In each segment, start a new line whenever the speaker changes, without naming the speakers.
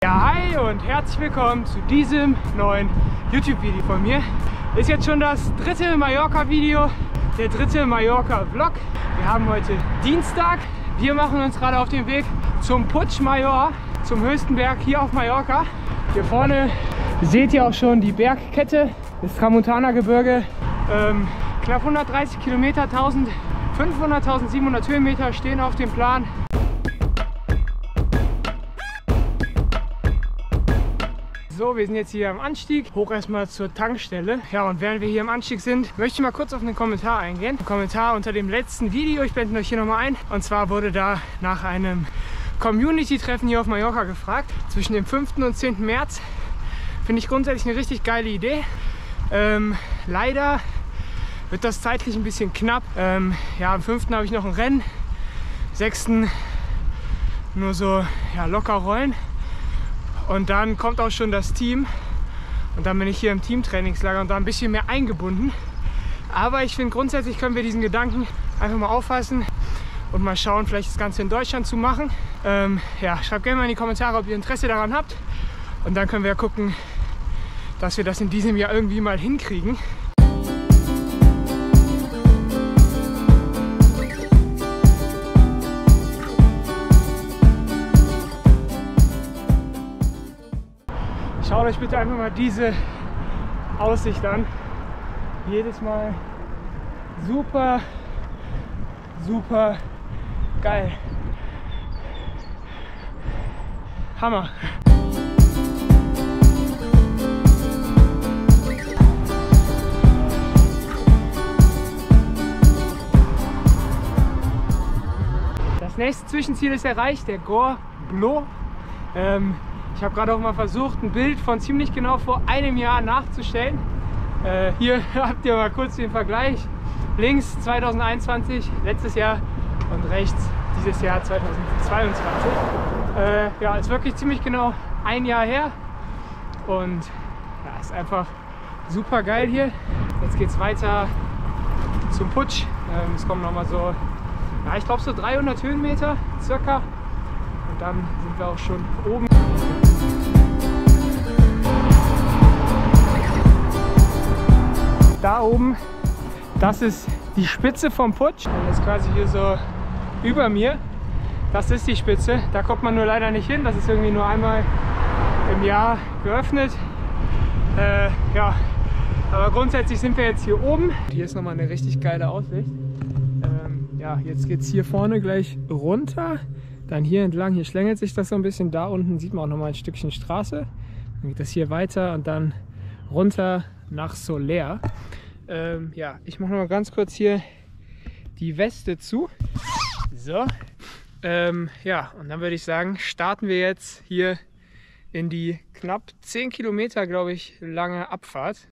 Ja, hi und herzlich willkommen zu diesem neuen YouTube-Video von mir. Ist jetzt schon das dritte Mallorca-Video, der dritte Mallorca-Vlog. Wir haben heute Dienstag. Wir machen uns gerade auf den Weg zum Puig Mayor, zum höchsten Berg hier auf Mallorca. Hier vorne seht ihr auch schon die Bergkette, das Tramontana-Gebirge. Knapp 130 Kilometer, 1500, 1700 Höhenmeter stehen auf dem Plan. So, wir sind jetzt hier am Anstieg, hoch erstmal zur Tankstelle. Ja, und während wir hier am Anstieg sind, möchte ich mal kurz auf einen Kommentar eingehen. Ein Kommentar unter dem letzten Video, ich blende euch hier nochmal ein. Und zwar wurde da nach einem Community-Treffen hier auf Mallorca gefragt, zwischen dem 5. und 10. März. Finde ich grundsätzlich eine richtig geile Idee. Leider wird das zeitlich ein bisschen knapp. Ja, am 5. habe ich noch ein Rennen, 6. nur so ja, locker rollen. Und dann kommt auch schon das Team und dann bin ich hier im Teamtrainingslager und da ein bisschen mehr eingebunden. Aber ich finde, grundsätzlich können wir diesen Gedanken einfach mal auffassen und mal schauen, vielleicht das Ganze in Deutschland zu machen. Ja, schreibt gerne mal in die Kommentare, ob ihr Interesse daran habt. Und dann können wir ja gucken, dass wir das in diesem Jahr irgendwie mal hinkriegen. Schaut euch bitte einfach mal diese Aussicht an. Jedes Mal super, super geil. Hammer. Das nächste Zwischenziel ist erreicht, der Gor Blo. Ich habe gerade auch mal versucht, ein Bild von ziemlich genau vor einem Jahr nachzustellen. Hier habt ihr mal kurz den Vergleich. Links 2021, letztes Jahr, und rechts dieses Jahr 2022. Ja, ist wirklich ziemlich genau ein Jahr her. Und ja, ist einfach super geil hier. Jetzt geht es weiter zum Puig. Es kommen nochmal so, ja, ich glaube so 300 Höhenmeter circa. Und dann sind wir auch schon oben. Da oben, das ist die Spitze vom Puig. Das ist quasi hier so über mir. Das ist die Spitze. Da kommt man nur leider nicht hin. Das ist irgendwie nur einmal im Jahr geöffnet. Ja, aber grundsätzlich sind wir jetzt hier oben. Hier ist nochmal eine richtig geile Aussicht. Ja, jetzt geht es hier vorne gleich runter. Dann hier entlang, hier schlängelt sich das so ein bisschen. Da unten sieht man auch nochmal ein Stückchen Straße. Dann geht das hier weiter und dann runter nach Soler. Ja, ich mache noch mal ganz kurz hier die Weste zu. So. Ja, und dann würde ich sagen, starten wir jetzt hier in die knapp 10 Kilometer, glaube ich, lange Abfahrt.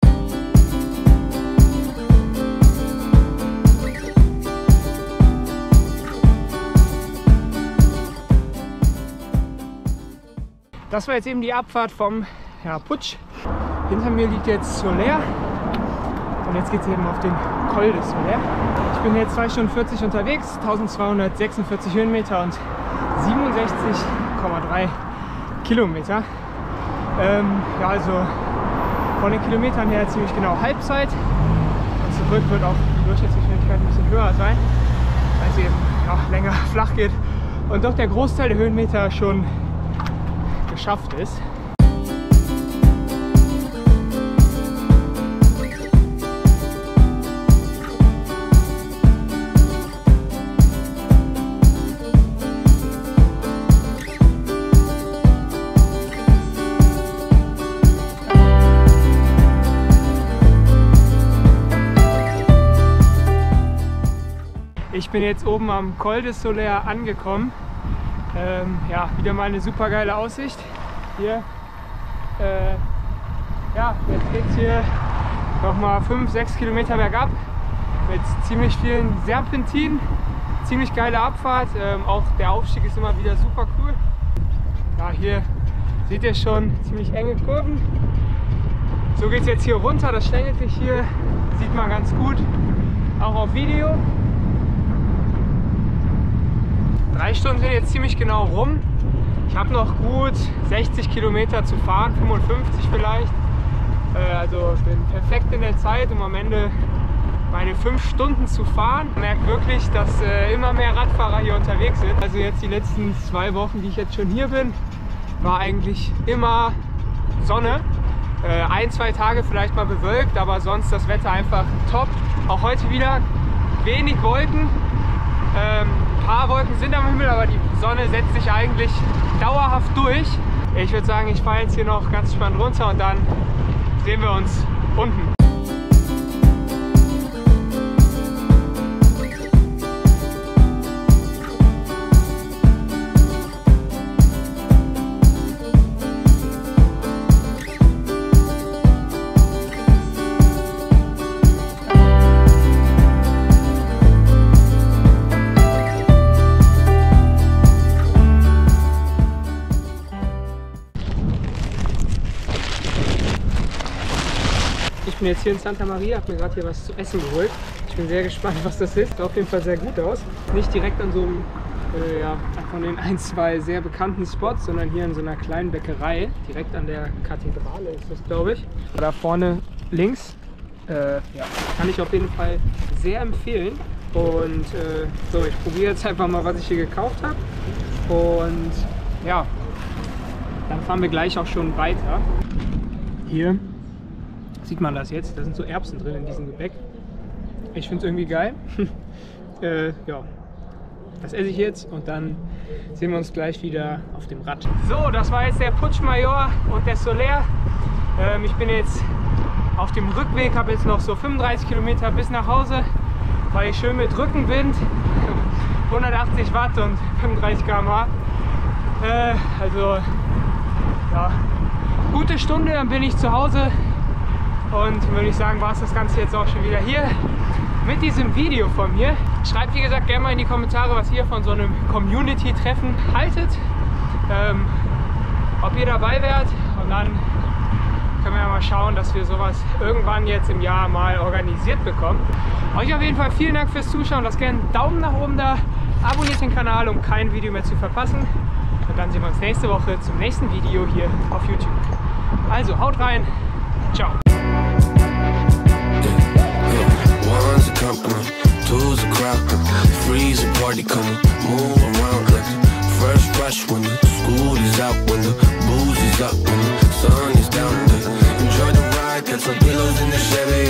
Das war jetzt eben die Abfahrt vom Puig. Hinter mir liegt jetzt Soler und jetzt geht es eben auf den Col de Soler. Ich bin jetzt 2 Stunden 40 unterwegs, 1246 Höhenmeter und 67,3 Kilometer. Ja, also von den Kilometern her ziemlich genau Halbzeit. Und zurück wird auch die Durchschnittsgeschwindigkeit ein bisschen höher sein, weil es eben ja, länger flach geht und doch der Großteil der Höhenmeter schon geschafft ist. Ich bin jetzt oben am Col de Soler angekommen. Ja, wieder mal eine super geile Aussicht hier. Ja, jetzt geht es hier nochmal 5-6 Kilometer bergab mit ziemlich vielen Serpentinen. Ziemlich geile Abfahrt. Auch der Aufstieg ist immer wieder super cool. Ja, hier seht ihr schon ziemlich enge Kurven. So geht es jetzt hier runter. Das schlängelt sich hier, sieht man ganz gut, auch auf Video. 3 Stunden sind jetzt ziemlich genau rum. Ich Ich habe noch gut 60 Kilometer zu fahren, 55 vielleicht. Also bin perfekt in der Zeit, um am Ende meine 5 Stunden zu fahren. Ich merke wirklich, dass immer mehr Radfahrer hier unterwegs sind. Also jetzt die letzten 2 Wochen, die ich jetzt schon hier bin, war eigentlich immer Sonne. 1-2 Tage vielleicht mal bewölkt, aber sonst das Wetter einfach top. Auch heute wieder wenig Wolken. Ein paar Wolken sind am Himmel, aber die Sonne setzt sich eigentlich dauerhaft durch. Ich würde sagen, ich fahre jetzt hier noch ganz entspannt runter und dann sehen wir uns unten. Ich bin jetzt hier in Santa Maria, habe mir gerade hier was zu essen geholt. Ich bin sehr gespannt, was das ist. Sieht auf jeden Fall sehr gut aus. Nicht direkt an so einem, von den 1-2 sehr bekannten Spots, sondern hier in so einer kleinen Bäckerei. Direkt an der Kathedrale ist das, glaube ich. Da vorne links. Ja, kann ich auf jeden Fall sehr empfehlen. Und so, ich probiere jetzt einfach mal, was ich hier gekauft habe. Und ja, dann fahren wir gleich auch schon weiter. Hier sieht man das jetzt, da sind so Erbsen drin in diesem Gebäck. Ich finde es irgendwie geil. Ja, das esse ich jetzt und dann sehen wir uns gleich wieder auf dem Rad. So, das war jetzt der Puig-Major und der Soler. Ich bin jetzt auf dem Rückweg, habe jetzt noch so 35 Kilometer bis nach Hause, weil ich schön mit Rückenwind, 180 Watt und 35 km/h. Also, ja, gute Stunde, dann bin ich zu Hause. Und würde ich sagen, war es das Ganze jetzt auch schon wieder hier mit diesem Video von mir. Schreibt, wie gesagt, gerne mal in die Kommentare, was ihr von so einem Community-Treffen haltet. Ob ihr dabei wärt. Und dann können wir ja mal schauen, dass wir sowas irgendwann jetzt im Jahr mal organisiert bekommen. Euch auf jeden Fall vielen Dank fürs Zuschauen. Lasst gerne einen Daumen nach oben da. Abonniert den Kanal, um kein Video mehr zu verpassen. Und dann sehen wir uns nächste Woche zum nächsten Video hier auf YouTube. Also haut rein. Ciao.
One's a company, two's a crowd, three's a party coming, move around like the first rush when the school is out, when the booze is up, when the sun is down. Enjoy the ride, got some pillows in the Chevy.